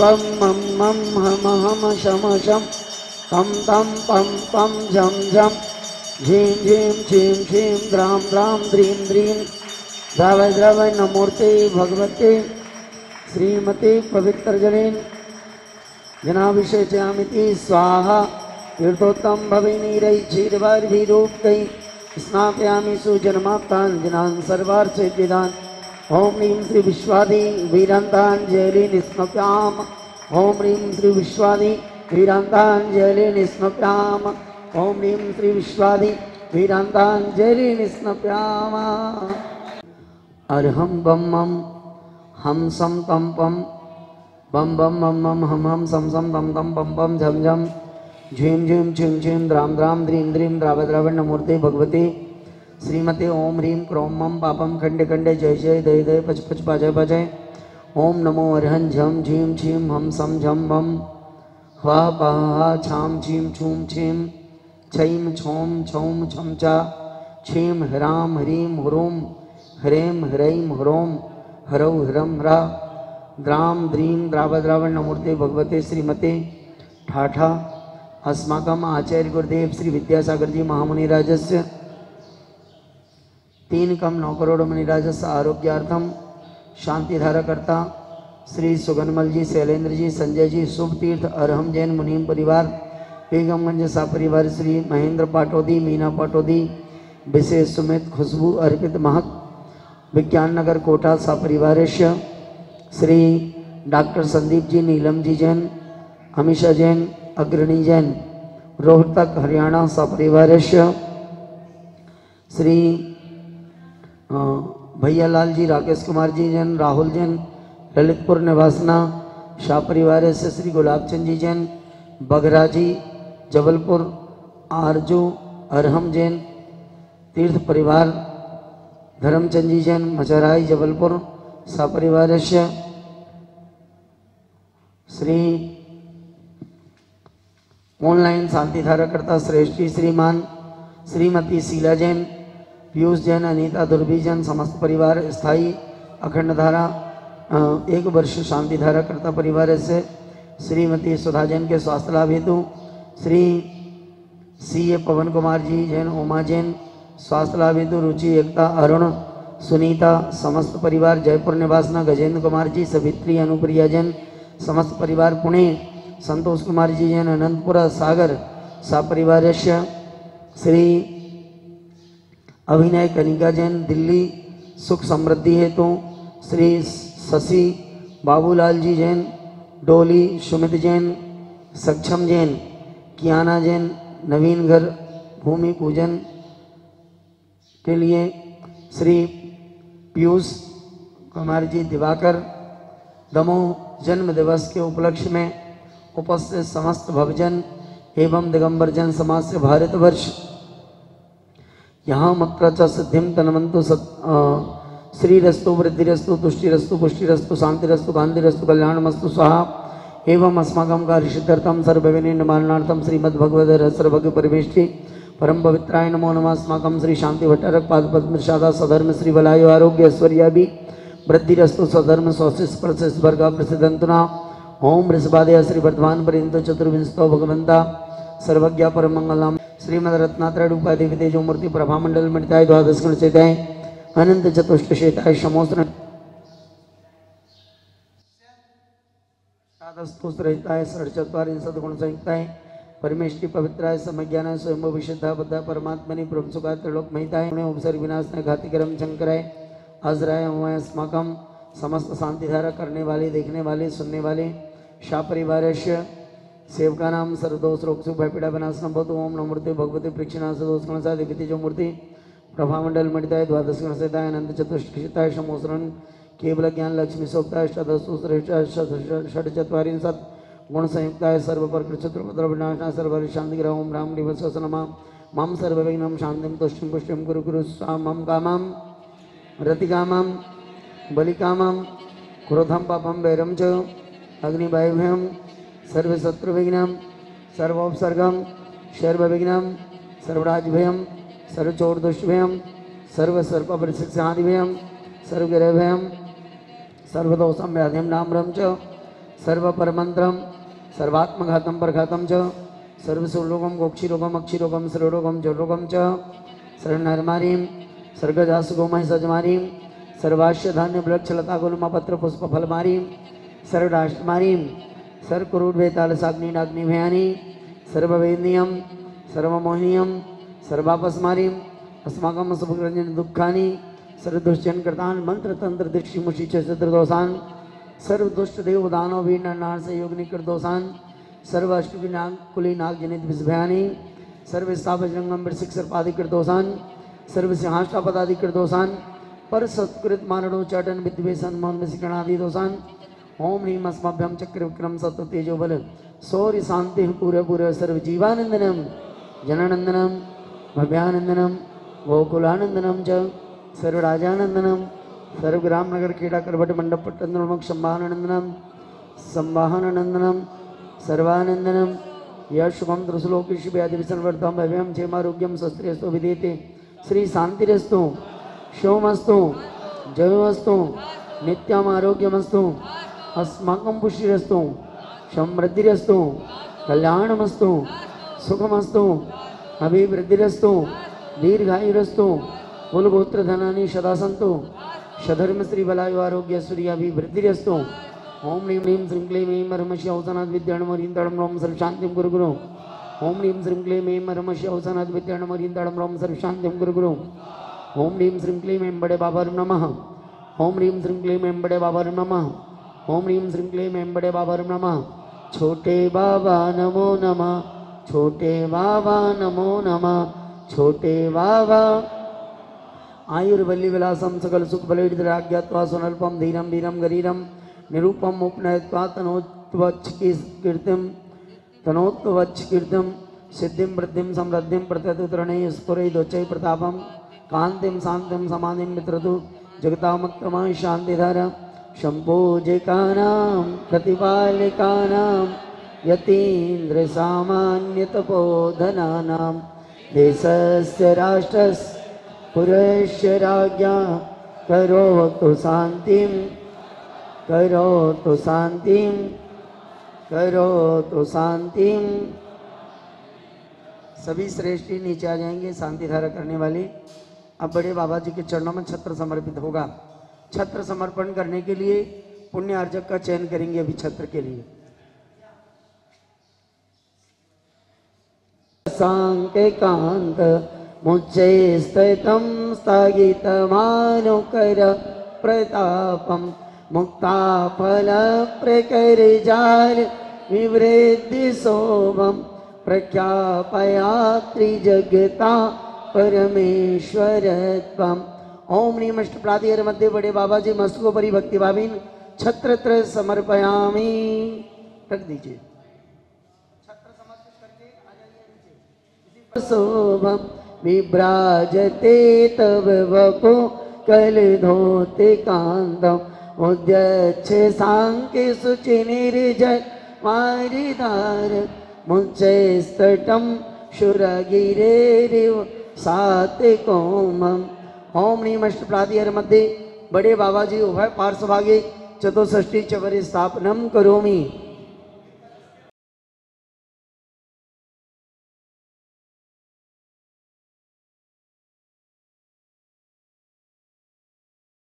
बम मम मम हम हम शम शम तम तम पम पम झम झम झीम झीम छीम छीम द्राम द्राम द्रीम द्रीम द्रावय द्रावय नमूर्ते भगवते श्रीमते पवित्र जनेन जनाभिषेचयामिति स्वाहा तीर्थोत्तम भविनीरै क्षीरवारिभिरूपकै स्नापयामि सुजन्माप्तान् जनान् सर्वार्थसिद्धिदान् ओम ह्रीं श्री विश्वादि वीरान्ताञ्जलि निस्मप्याम ओम ह्रीं श्री विश्वादि वीरान्ताञ्जलि निस्मप्याम ओम ह्रीं श्री विश्वादि वीरान्ताञ्जलि निस्मप्याम अर्हं बम मम हम सम तम पम बम बम मम मम हम हम सम सम तम तम पम पम झम झम झीम झीम छिम छिम द्राम द्राम द्रीम द्रीम द्राव द्रावण नमूर्ते भगवते श्रीमते ओम ह्रीं क्रोम मम पापम खंडे खंडे जय जय दय दय पच पच पाजय पाजय ओम नमो अर्हं झम झीम छीम हम सम झम बम ह्वा पहा छाम छीम छूम छीम छैम छोम छौम छम चा छीम ह्राम ह्रीं ह्रूम ह्रेम ह्रैम ह्रोम हरौ ह्रम ह्रा द्राम द्रीं द्राव द्रावण नमूर्ते भगवते श्रीमते ठाठा अस्माकम आचार्य गुरुदेव श्री विद्यासागर जी महामुनिराजस्य 3,9 करोड़ मुनिराजस्य आरोग्यार्थम शांतिधारकर्ता श्री सुगनमल जी, शैलेंद्र जी, संजय जी, शुभ तीर्थ अरहम जैन मुनीम परिवार, बेगमगंज सा परिवार, श्री महेंद्र पाटोदी, मीना पाटोदी, विशेष सुमित, खुशबू, अर्पित महक, विज्ञान नगर कोटा सा परिवारस्य श्री डॉक्टर संदीप जी, नीलम जी जैन, अमीषा जैन, अग्रणी जैन, रोहतक हरियाणा सा परिवारस्य श्री भैयालाल जी, राकेश कुमार जी जैन, राहुल जैन, ललितपुर निवासना शाह परिवार से श्री गुलाबचंद जी जैन, बघरा जी जबलपुर, आरजू अरहम जैन, तीर्थ परिवार धर्मचंद जी जैन, मचराई जबलपुर सा परिवार से श्री ऑनलाइन शांतिधारकर्ता श्रेष्ठी श्रीमान श्रीमती शीला जैन, पीयूष जैन, अनीता दुर्बी जैन, समस्त परिवार स्थायी अखंड धारा 1 वर्ष शांतिधारकर्ता परिवार से श्रीमती सुधा जैन के स्वास्थ्य लाभ हेतु श्री CA पवन कुमार जी जैन, उमा जैन स्वास्थ्य लाभ हेतु रुचि एकता अरुण सुनीता समस्त परिवार जयपुर निवासना गजेंद्र कुमार जी, सवित्री अनुप्रिया जैन समस्त परिवार पुणे, संतोष कुमार जी जैन, अनंतपुरा सागर सा परिवार श्री अभिनय कनिका जैन, दिल्ली सुख समृद्धि हेतु श्री शशि बाबूलाल जी जैन, डोली सुमित जैन, सक्षम जैन, कियाना जैन, नवीन घर भूमि पूजन के लिए श्री पीयूष कुमार जी दिवाकर, दमोह जन्म दिवस के उपलक्ष्य में उपस्थित समस्त भवजन एवं दिगंबर जन समाज से भारतवर्ष यहाँ मक्र सिद्धिम तनवंतु श्रीरस्तु वृद्धिरस्तु तुष्टिरस्तु पुष्टिरस्तु शांतिरस्तु कांतिरस्तु कल्याणमस्तु स्वाहा एवं अस्माकं कार्यसिद्ध्यर्थम सर्वविनिर्माणार्थम श्रीमद्भगवद रहस्यभग परिवेष्टि परम पवित्राय नमो नमः। अस्माकं श्री शांति भट्टारक पाद पद्म शादा सधर्म श्री बलायु आरोग्य ऐश्वर्याभि वृद्धिरस्तु स्वधर्म स्वस्ति स्पर्श स्वर्गा प्रसिद्धंतुना ओम ऋषभादय श्री वर्धमान पर्यंत चतुर्विंशतो भगवंता सर्वज्ञ परम मंगलम श्रीमद रत्नात्रय रूपादेवी तेजो मूर्ति प्रभा मंडल मणिताय द्वादश गण चेताय अनंत चतुष्ट शेताय समोस्त्र रहताय षड्चत्वारिंशत् गुण संयुक्ताय परमेष्टि पवित्राय समज्ञानाय स्वयं विशुद्धा बुद्धा परमात्मनि प्रभुसुखाय त्रिलोक महिताय उपसर्ग विनाशनाय घातिकरम शंकराय आजराय हमाय अस्माकं समस्त शांतिधारा करने वाले, देखने वाले, सुनने वाले शाह परिवार सेवका नाम सर्वदोष रोग सुख भयपीड़ा विनाशनम भवतु ओम नमोते भगवते प्रेक्षणा सदोष गणसा देवी जो मूर्ति प्रभामंडल मणिताय द्वादश गणसेताय अनंत चतुष्टय समोसरण केवल ज्ञान लक्ष्मी सोक्ताय षड्चत्वारिंशत् गुण संयुक्ताय सर्व प्रकृतिचतुर्भद्र विनाशनाय सर्व शांति ग्रह ओम राम निवसनमा मम सर्वविघ्नं शांतिं तुष्टिं पुष्टिं कुरु कुरु स्वाम मम कामं रतिकामं बलिकामं क्रोधं पापं वैरं च अग्निवायुभ्यं सर्वशत्रुविघ्नं सर्वोपसर्गं सर्वविघ्नं सर्वराजभयं सर्वचोरदुष्टभयं सर्वसर्पपरिशिक्षादिभयं सर्वगिरभयं सर्वदोषं व्याधिं नाम्रं च सर्वपरमंत्रम सर्वात्मघातम परघातम च सर्वसुरोगम गोक्षिरोगम अक्षिरोगम सर्वरोगम जरोगम च शरणहरमारीम सर्गजास गोमय सजमारीम सर्वाश्य धान्य वृक्ष लता गुलमा पत्र पुष्प फलमारीम सर्वराष्ट्रमारीम सर्वकुरुर्वेताल साग्नि नाग्नि भयानी सर्ववेदनीयम सर्वमोहनीयम सर्वापस्मारीम अस्माकम सुभरंजन दुखानी सर्वदुष्टजन कृतान मंत्र तंत्र दृष्टि मुषि चतुर्दोषान सर्वदुष्ट देव दानव वीर नर से योग निकृत दोषान सर्व अष्टुकी नाग कुली नाग जनित विषभयानी सर्व स्थापजंगम वृषिक सर्पाधिकृत दोषान सर्व सिंहाष्टापदाधिकृत दोषान पर सत्कृत मारणो चटन विद्वेषण मौन विशिकणादि दोषान ओम ह्रीम अस्मभ्यम चक्र विक्रम सत्व तेजो बल सौर्य शांति पूरे पूरे सर्व जीवानंदनम जनानंदनम भव्यानंदनम गोकुलानंदनम च सर्व राजानंदनम सर्व ग्राम नगर खेड़ा करवट मंडप पट्टनमुख संवाहनंदनम संवाहनंदनम सर्वानंदनम यशुभम त्रिश्लोकी व्याधिविसर्वर्तम भव्यम क्षेमारोग्यम शस्त्रेस्तु विदेते श्री शांतिरस्तु शोमस्तु जयोस्तु नित्यम आरोग्यमस्तु अस्माकं पुष्टिरस्तु समृद्धिरस्तु कल्याणमस्तु सुखमस्तु अभिवृद्धिरस्तु दीर्घायुरस्तु कुलगोत्र धनानि सदा सन्तु सधर्म श्री बलायु आरोग्य सूर्य अभिवृद्धिरस्तु ओम ह्रीं ह्रीं श्रीं क्लीं ऐं परमस्य औसनाथ विद्याणमोरीं तड़म रोम सर्व शांतिं गुरु गुरु ओम ह्रीं श्रीं क्लीं ऐं परमस्य औसनाथ विद्याणमोरीं तड़म रोम सर्व शांतिं गुरु गुरु ओम ह्रीं श्रीं क्लीं ऐं बड़े बाबा नमः ओम ह्रीं श्रीं क्लीं ऐं बड़े बाबा नमः ओम ह्रीं श्रीं क्लीं ऐं बड़े बाबा नमः छोटे बाबा नमो नमः छोटे बाबा नमो नमः छोटे बाबा आयुर्वल्ली विलासम सकल सुख बलैर्ज्ञात्वा सुनल्पम धीरम वीरम गरीरम निरूपम उपनयत्वा तनोत्वच्छ कीर्तिम सिद्धिं वृद्धिं समृद्धिं प्रत्यतुतरणे स्फुरैदोच्चै प्रतापम कांतिम शांतिम समाधिं मित्रतु जगतामक्रमा शांतिधारा शंभोजिकानां प्रतिपालिकानां यतीन्द्र सामान्यतपोधनानां देशस्य राष्ट्रस्य पुरस्य राज्ञा करोतु शांतिं करोतु शांतिं करोतु शांतिं। सभी श्रेष्ठी नीचे आ जाएंगे शांति धारा करने वाली। अब बड़े बाबा जी के चरणों में छत्र समर्पित होगा। छत्र समर्पण करने के लिए पुण्य अर्जक का चयन करेंगे अभी छत्र के लिए। सांकेकांत मुच्चे स्थितं स्थगितमानुकर प्रतापम मुक्ताफल प्रकरजाल विवृद्धि शोभम प्रख्यापयात्रि जगता परमेश्वरत्वम। ओम नीमष्टप्रातिहर मध्ये बड़े बाबा जी मस्तकोपरि भक्ति भावीन छत्र समर्पयामि। रख दीजिए छत्र समर्पित करके आ जाइए नीचे। शोभम विभ्राजते तव वपो कलधोते कांतम उद्यच्छ सांके शुचि निर्जय वारिदार मुच्चे स्तटम शुरगिरेरिव साते कोमम। ओम नीमष्टप्रातिहर मध्ये बड़े बाबा जी उभय पार्श्वभागे चतुष्षष्टि चवरे स्थापनम करोमि।